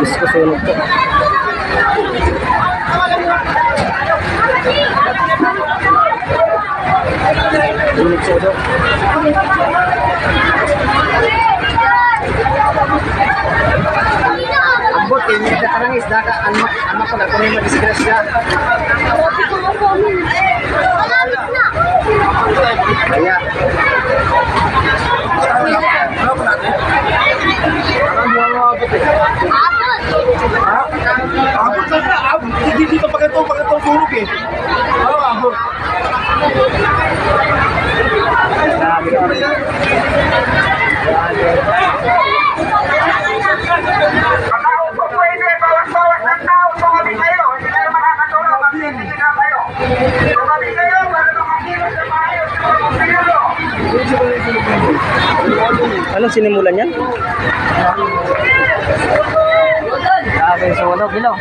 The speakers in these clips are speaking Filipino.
Gusto sunog to. Sunog sunog. Ambot, hindi ka tarang isda ka. Anak ko na kung may madisgrasya. Kaya. Abot hindi pa pagkatong sunog eh. Abot. Bawas-bawas ng tao, tumabi kayo. Hindi kayo makakatulong. Magbibigay na kayo. Tumabi kayo para makakilos sa maayos. Anong sinimulan yan? Grabe yung sunog, Bilaw.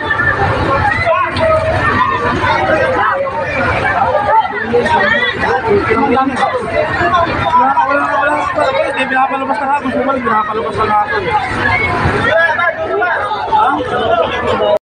Wala. Pinapalabas na nga. Gusto mo, pinapalabas na nga.